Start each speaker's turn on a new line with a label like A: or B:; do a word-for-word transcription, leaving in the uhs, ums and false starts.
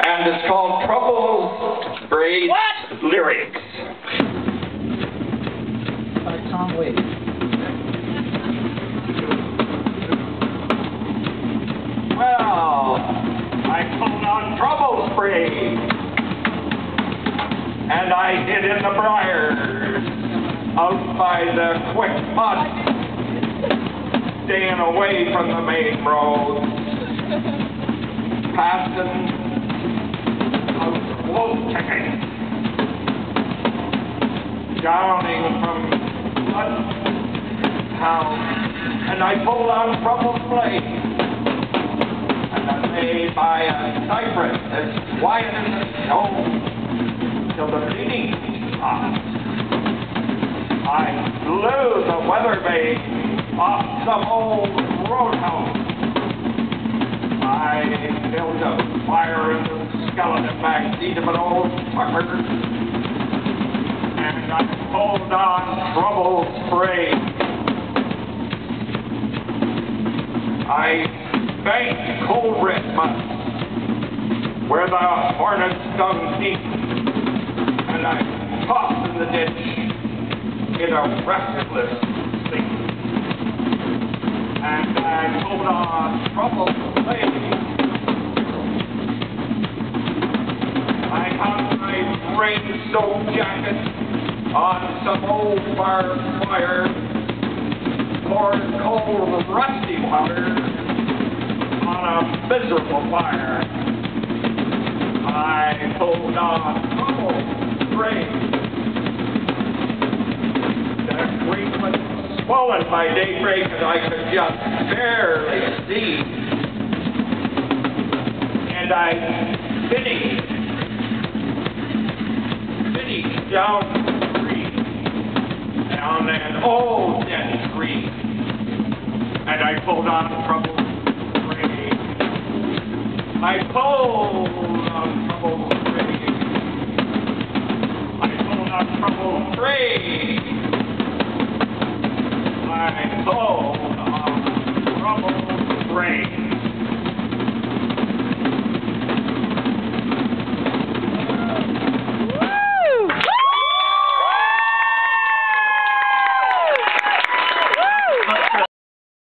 A: and it's called Troubles, Braids,
B: What?
A: Lyrics.
B: I can't wait.
A: Well, I pulled on Troubles, Braids, and I hid in the briars out by the quick mud, staying away from the main road. Passing out low tickets, downing from bloodhound, and I pulled on Troubles Blade, and I lay by a cypress as quiet as a stone till the bleeding stopped. I blew the weather vane off some old roadhouse. I built a fire in the skeleton backseat of an old trucker, and I pulled on Troubles Braids. I banked cold red mud where the hornet stung deep, and I tossed in the ditch in a restless sleep. And I pulled on Troubles Blade. I hung my rain-soaked jacket on some old barbed wire, poured cold, rusty water on a miserable fire. I pulled on Troubles Braids. The creek was swollen by daybreak, and I could just barely see. And I finished, finished down the tree, down an old dead tree, and I pulled on Troubles Braids. I pulled on Troubles Braids. I pulled on Troubles Braids.